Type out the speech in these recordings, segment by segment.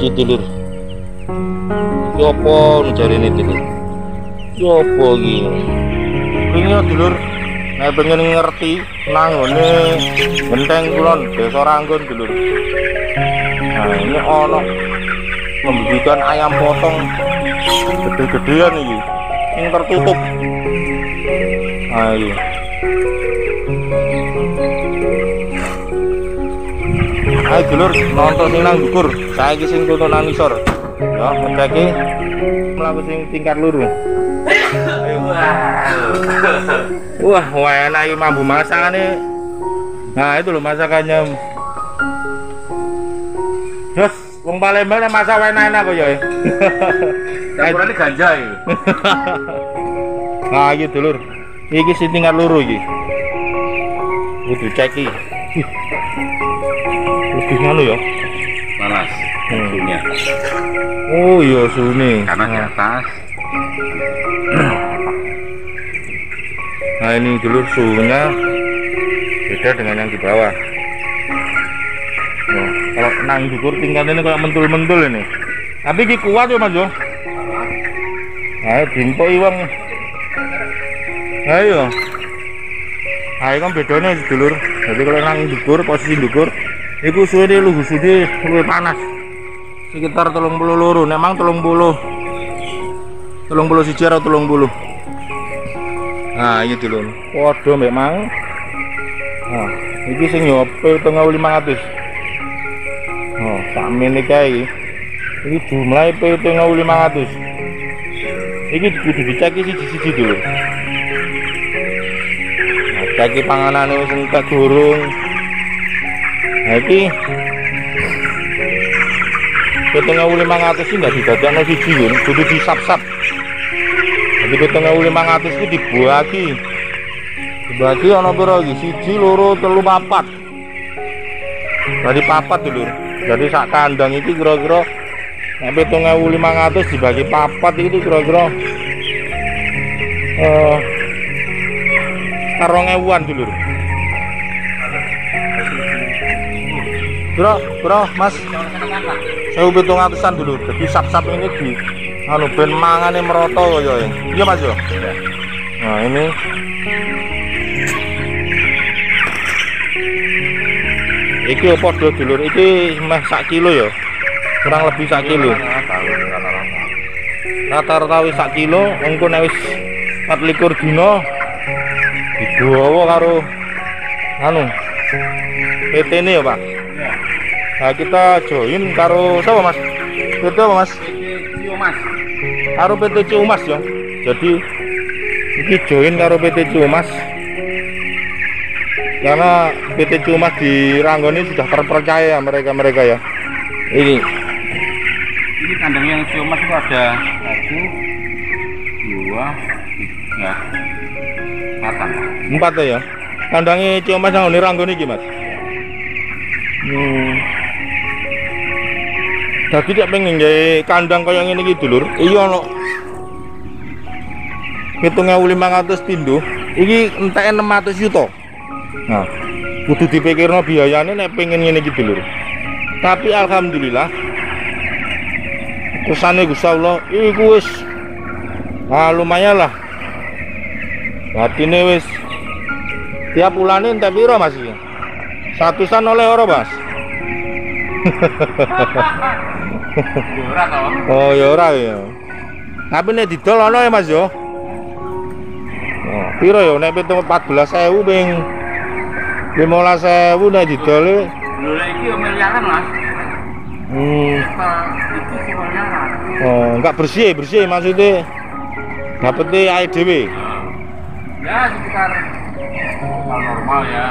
iki dulur. Iki apa jarene dulur? Iki apa iki? Ini dulur, nek pengen ngerti nang ngene Genteng Kulon Desa Ranggon dulur. Nah, ini ono pembibitan ayam potong gede-gedean iki. Yang tertutup. Ayo. Ayo dulur, nonton sing nang dhuwur. Saiki sing tutuk nang ngisor. Ya, ngeceki mlaku sing tingkat loro. Ayo. Wah, enak iki mambu masakane. Nah, itu loh masakannya. Yes, wong Palembang nek masak enak-enak kok ya. Campurannya ganja ya. Nah, iki dulur. Iki sing tingkat loro iki. Kudu cek iki. Lebih nganu ya. Panas. Suhunya. Oh iya suhunya. Karena di atas. Nah ini dulur suhunya beda dengan yang di bawah. Nah, kalau nang dukur tingkatnya ini kayak mentul-mentul ini. Tapi ini kuat ya mas yo. Ayo dimpo iwang. Ayo. Ayo kan bedanya dulur. Jadi kalau nang dukur posisi dukur, itu suhunya lugu suhunya lebih panas. Sekitar 32, memang 30 siji atau 30. Nah ini dulu waduh memang. Nah ini sing nyope 500. Oh sakmene kae ini jumlahe 500. Iki kudu dicek siji-siji dulu. Nah cek panganane wis entek durung. Nah iki 500 sih nggak didadakno siji lho, kudu disap-sap. Jadi 500 itu dibagi ana pira iki? 1, 2, 3, 4. Jadi 4 dulur. Jadi sak kandang iki kira-kira nek 500 dibagi 4 itu kira-kira 2.000-an dulur. Bro, Mas. 1.700-an dulu. Jadi sap-sap ini di anu ben mangane meroto ya. Iya Mas yo. Nah, ini iki apa dulur? Iki meh sak kilo ya. Kurang lebih sak kilo. Rata-rata wis sak kilo, engko nek wis 24 dina digawa karo anu PT-ne ya, Pak. Nah kita join karo siapa mas? PT apa mas? PT Ciumas. Karo PT Ciumas ya. Jadi ini join karo PT Ciumas. Karena PT Ciumas di Ranggon ini sudah terpercaya mereka ya. Ini kandang yang Ciumas itu ada 1, 2, 3, 4 ya. Kandangnya Ciumas yang di Ranggon ini mas. Jadi tidak pengen gawe kandang kaya ngene iki dulur. Iya ono 7.500 pindho. Iki entek 600 juta. Nah, kudu dipikirno biayane nek pengen ngene iki dulur. Tapi alhamdulillah kersane Gusti Allah iku wis lumayan lah. Batine wis tiap bulane entek piro Mas iki? 100-an oleh ora, Mas? Oh ya ora ya. Tapi nek didol ana ya Mas yo. Oh, piro ya nek 14.000 ping 15.000 nek didol. Lho iki yo miliaran Mas. Oh, enggak bersih maksudnya. Dapetnya air dhewe. Ya sekitar normal ya.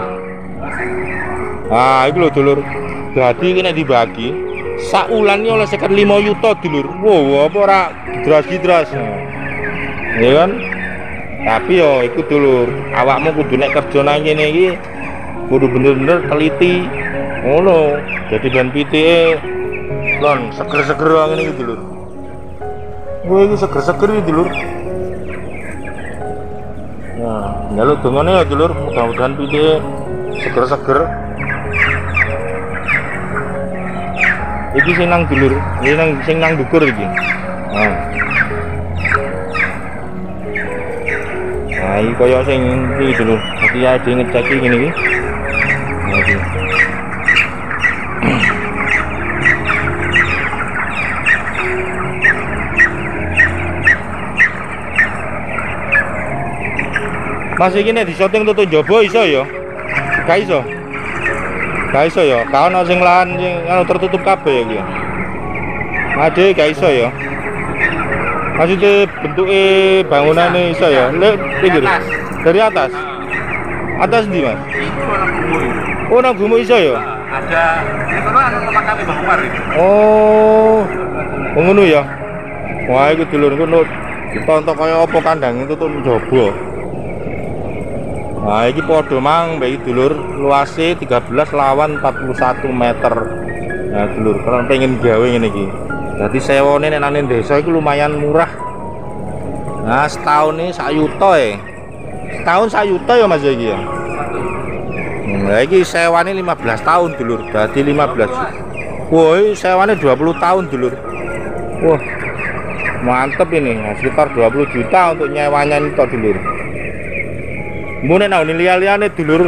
Ah, itu lho dulur. Jadi ini dibagi saulan oleh sekitar 5 juta dulur. Wow, apa ora gidras-gidras. Ya kan? Tapi yo iku dulur, awakmu kudu nek kerja nang kene iki kudu bener-bener teliti. Ngono. Jadi ben pitike lon seger-seger ngene iki dulur. Wah, iki seger-seger iki dulur. Nah, njaluk dongane ya dulur, mudah-mudahan pitike seger-seger. Iki sing nang dulur, ini sing nang dukur iki. Nah, iki koyo sing iki dulur. Dadi ya dhewe ngecek iki ngene iki. Nah, iki. Mas iki nek disyuting tutuk njaba iso ya? Gak iso. Gak iso ya. Ka ono sing lahan sing tertutup kabeh ya iki. Ade gak iso ya. Maksudnya bentuknya bangunannya iso ya. Lek pinggir. Dari atas. Atas ndi, Mas? Oh, nang gumo iso ya? Ada ini kan tempat kami Mbah Umar itu. Oh. Ngono ya. Wah, iku dulur ngono. Ditonton kaya apa kandang itu tuh njaba. Nah, ini podo mang bayi dulur luasnya 13 lawan 41 meter. Nah, dulur kalau pengen gawe ini iki. Jadi sewone nek nang desa itu lumayan murah. Nah, setahun ini 1 yuta ya. Setahun 1 yuta ya Mas iki ya. Nah, iki sewane 15 tahun dulur. Jadi 15. Wah, sewane 20 tahun dulur. Wah. Mantep ini. Nah, sekitar 20 juta untuk nyewanya ini toh dulur. Mune nang liya-liyane dulur.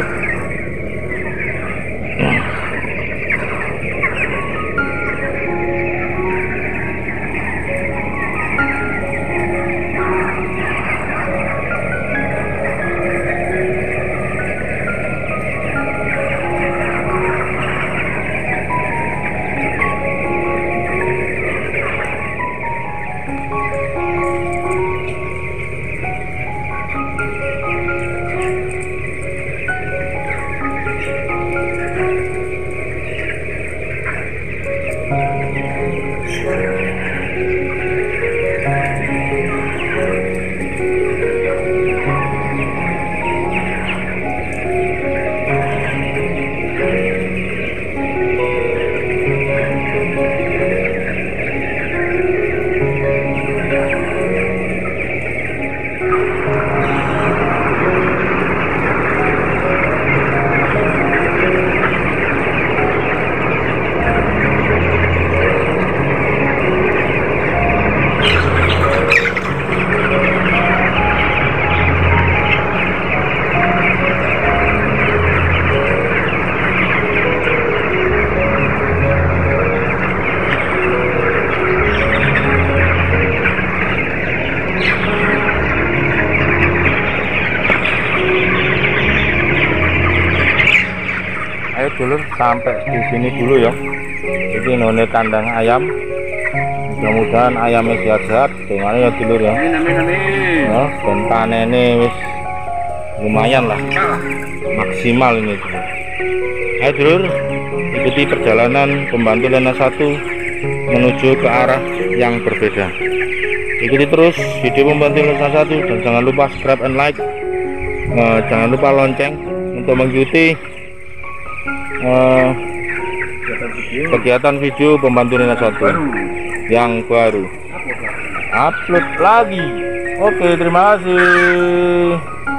Dulur sampai di sini dulu ya. Ini none kandang ayam. Mudah-mudahan ayamnya sehat-sehat. Dengan ya dulur ya. Ya, dan panennya wis lumayan lah. Maksimal ini dulur. Ayo dulur, ikuti perjalanan pembantu Lena 1 menuju ke arah yang berbeda. Ikuti terus video pembantu Lena 1 dan jangan lupa subscribe and like. Jangan lupa lonceng untuk mengikuti kegiatan video pembantu Lena 1 yang baru upload lagi. Oke, terima kasih.